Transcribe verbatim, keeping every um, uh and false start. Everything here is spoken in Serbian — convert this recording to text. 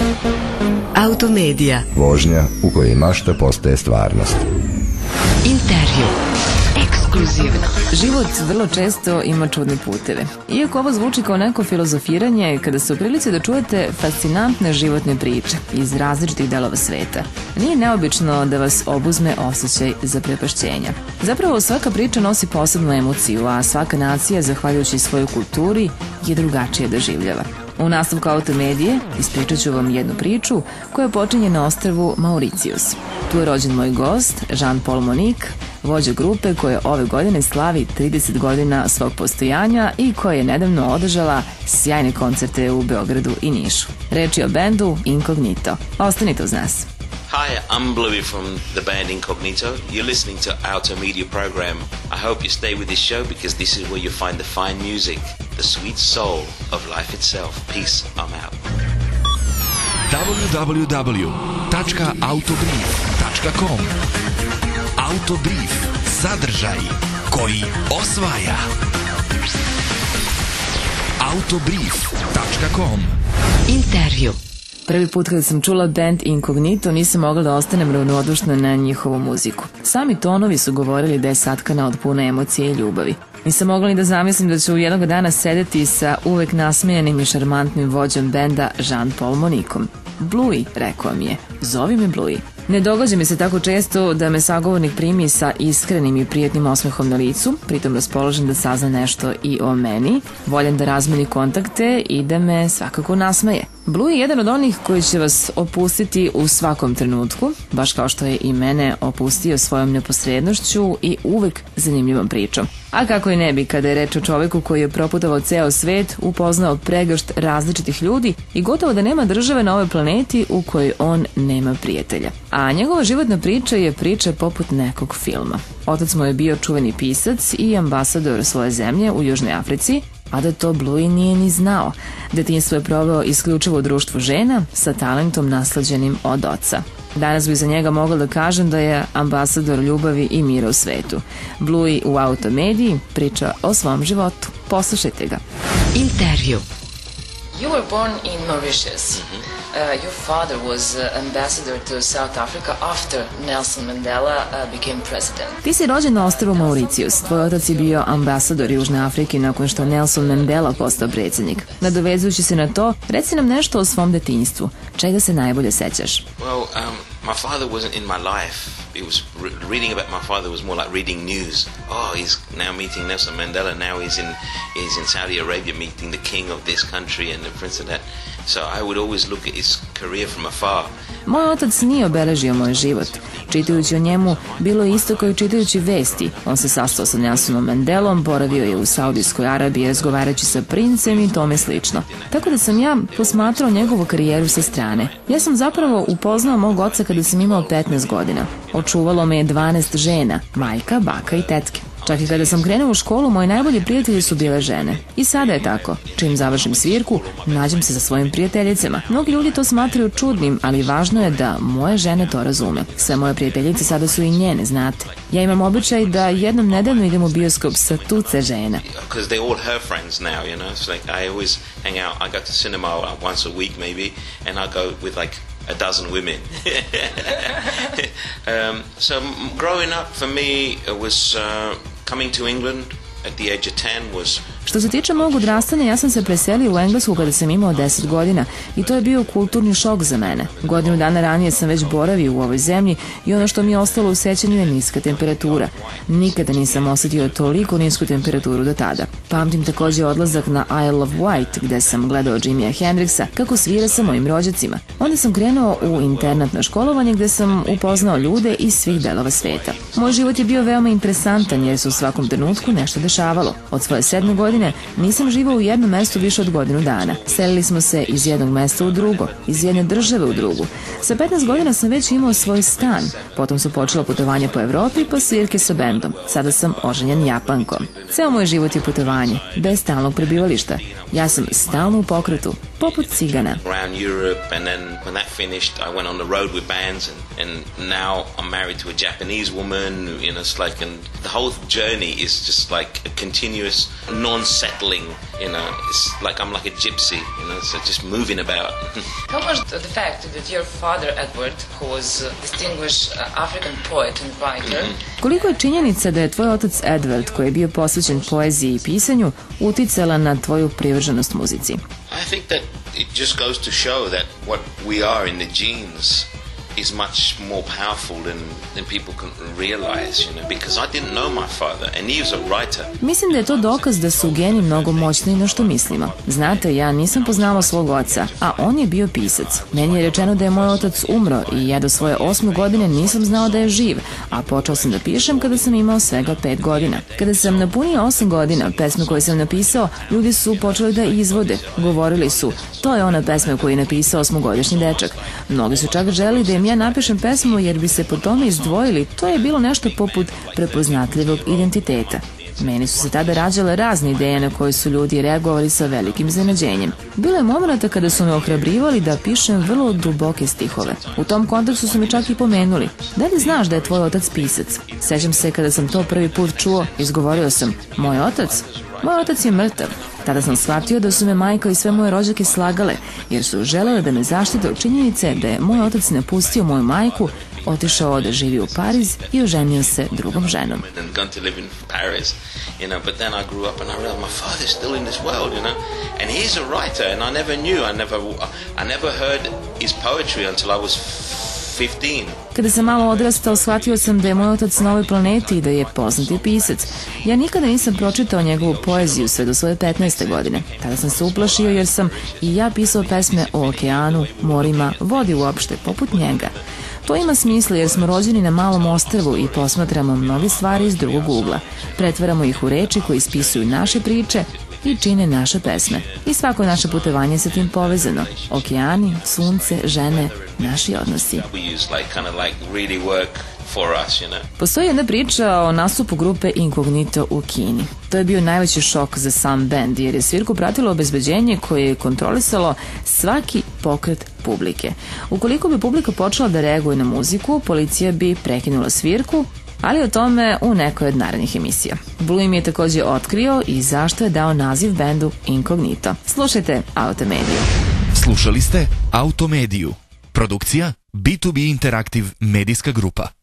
Automedia. Vožnja u kojoj mašta postaje stvarnost. Intervju. Ekskluzivno. Život vrlo često ima čudne puteve. Iako ovo zvuči kao neko filozofiranje, kada se u prilici da čujete fascinantne životne priče iz različitih delova sveta, nije neobično da vas obuzme osjećaj zaprepašćenja. Zapravo svaka priča nosi posebnu emociju, a svaka nacija, zahvaljujući svojoj kulturi, je drugačije doživljava. U nastavku Automedije ispričat ću vam jednu priču koja počinje na ostrvu Mauricijus. Tu je rođen moj gost, Jean-Paul Monique, vođa grupe koja ove godine slavi trideset godina svog postojanja i koja je nedavno održala sjajne koncerte u Beogradu i Nišu. Reč je o bendu Incognito. Ostanite uz nas. Hi, I'm Bluey from the band Incognito. You're listening to Automedia program. I hope you stay with this show because this is where you find the fine music, the sweet soul of life itself. Peace, I'm out. w w w tačka autobrief tačka com Autobrief, sadržaj koji osvaja. autobrief tačka com. Intervju. Prvi put kada sam čula band Incognito nisam mogla da ostanem ravnodušna na njihovu muziku. Sami tonovi su govorili da je satkana od pune emocije i ljubavi. Nisam mogla ni da zamislim da ću jednog dana sedeti sa uvek nasmejanim i šarmantnim vođom benda Jean-Paul Moniqueom. Bluey, rekao mi je, zovi me Bluey. Ne događa mi se tako često da me sagovornik primi sa iskrenim i prijatnim osmehom na licu, pritom raspoložen da sazna nešto i o meni, voljan da razmeni kontakte i da me svakako nasmeje. Bluey je jedan od onih koji će vas opustiti u svakom trenutku, baš kao što je i mene opustio svojom neposrednošću i uvek zanimljivom pričom. A kako i ne bi kada je reč o čoveku koji je proputovao ceo svet, upoznao pregršt različitih ljudi i gotovo da nema države na ovoj planeti u kojoj on nema prijatelja. A njegova životna priča je priča poput nekog filma. Otac mu je bio čuveni pisac i ambasador svoje zemlje u Južnoj Africi, a da to Bluey nije ni znao. Detinjstvo je proveo isključivo u društvu žena sa talentom nasleđenim od oca. Danas bi za njega mogla da kažem da je ambasador ljubavi i mira u svetu. Bluey u Automediji priča o svom životu. Poslušajte ga. Intervju. You were born in Mauritius. Uh, your father was uh, ambassador to South Africa after Nelson Mandela uh, became president. Ti si rođen na ostrvu Mauritius. Tvoj otac je bio ambasador Južne Afrike nakon što Nelson Mandela postao predsjednik. Nadovezujući se na to, reci nam nešto o svom detinjstvu. Čega se najbolje sećaš? Well, um, my father wasn't in my life. It was re- reading about my father was more like reading news. Oh, he's now meeting Nelson Mandela. Now he's in he's in Saudi Arabia meeting the king of this country and the prince of that. So I would always look at his career from afar. Moj otac nije obeležio moj život. Čitajući o njemu, bilo je isto kao i čitajući vesti. On se sastao sa Nelsonom Mandelom, boravio je u Saudijskoj Arabiji razgovarajući sa princem i tome slično. Tako da sam ja posmatrao njegovu karijeru sa strane. Ja sam zapravo upoznao mog oca kada sam imao petnaest godina. Očuvalo me je dvanaest žena, majka, baka i tetke. Čak i kada sam krenuo u školu, moji najbolji prijatelji su bile žene. I sada je tako. Čim završim svirku, nađem se sa svojim prijateljicama. Mnogi ljudi to smatraju čudnim, ali važno je da moje žene to razume. Sve moje prijateljice sada su i njene, znate. Ja imam običaj da jednom nedeljno idem u bioskop sa tuce žena. Because they're all her friends now, you know. It's like I always hang out. I go to cinema once a week maybe, and I go with like a dozen women. um, so growing up for me it was uh, coming to England at the age of ten was. Što se tiče mog odrastanja, ja sam se preselio u Englesku kada sam imao deset godina i to je bio kulturni šok za mene. Godinu dana ranije sam već boravio u ovoj zemlji i ono što mi je ostalo u sećanju je niska temperatura. Nikada nisam osjetio toliko nisku temperaturu do tada. Pamtim također odlazak na Isle of Wight gde sam gledao Jimija Hendrixa kako svira sa mojim rođacima. Onda sam krenuo u internatno školovanje gde sam upoznao ljude iz svih delova sveta. Moj život je bio veoma interesantan jer se u svakom trenutku nešto dešavalo. Od svoje sedme godine nisam živao u jednom mestu više od godinu dana. Selili smo se iz jednog mesta u drugo, iz jedne države u drugu. Sa petnaest godina sam već imao svoj stan. Potom su počela putovanja po Evropi pa svirke sa bendom. Sada sam oženjen Japankom. Ceo moj život je putovanje, bez stalnog prebivališta. Ja sam stalno u pokretu. poput Cigana. Around Europe, and then when that finished, I went on the road with bands, and, and now I'm married to a Japanese woman. You know, it's like, and the whole journey is just like a continuous, non-settling. You know, it's like I'm like a gypsy. You know, so just moving about. How was the fact that your father Edward, who was a distinguished uh, African poet and writer, mm-hmm. Koliko je činjenica da je tvoj otac Edward, koji je bio posvećen poeziji i pisanju, uticala na tvoju privrženost muzici? I think that it just goes to show that what we are in the genes is much more powerful than, than people can realize, you know, because I didn't know my father and he was a writer. Mislim da je to dokaz da su geni mnogo moćniji no što mislimo. Znate, ja nisam poznala svog oca, a on je bio pisac. Meni je rečeno da je moj otac umro i ja do svoje osme godine nisam znao da je živ, a počeo sam da pišem kada sam imao svega pet godina. Kada sam napunio osam godina, pesme koje sam napisao, ljudi su počeli da izvode. Govorili su, to je ona pesma koju je napisao osmogodišnji dečak. Mnogi su čak želeli da im ja napišem pesmu jer bi se po tome izdvojili. To je bilo nešto poput prepoznatljivog identiteta. Meni su se tada rađale razne ideje na koje su ljudi reagovali sa velikim iznenađenjem. Bilo je momenta kada su me ohrabrivali da pišem vrlo duboke stihove. U tom kontekstu su mi čak i pomenuli: da li znaš da je tvoj otac pisac? Sećam se kada sam to prvi put čuo, izgovorio sam: moj otac? Moj otac je mrtav. Tada sam shvatio da su me majka i sve moje rođake slagale, jer su želele da me zaštite od činjenice da je moj otac napustio moju majku, otišao da živi u Pariz i oženio se drugom ženom. Kada sam malo odrastao, shvatio sam da je moj otac na ovoj planeti i da je poznati pisac. Ja nikada nisam pročitao njegovu poeziju sve do svoje petnaeste godine. Tada sam se uplašio jer sam i ja pisao pesme o okeanu, morima, vodi uopšte, poput njega. To ima smisla jer smo rođeni na malom ostrvu i posmatramo mnoge stvari iz drugog ugla. Pretvaramo ih u reči koje ispisuju naše priče i čine naše pesme. I svako naše putovanje sa tim povezano. Okeani, sunce, žene, naši odnosi. Postoji jedna priča o nastupu grupe Incognito u Kini. To je bio najveći šok za sam bend jer je svirku pratilo obezbeđenje koje je kontrolisalo svaki pokret publike. Ukoliko bi publika počela da reaguje na muziku, policija bi prekinula svirku, ali o tome u nekoj od narednih emisija. Blue im je takođe otkrio i zašto je dao naziv bendu Incognito. Slušajte Automediju. Slušali ste Automediju. Produkcija B to B Interaktiv medijska grupa.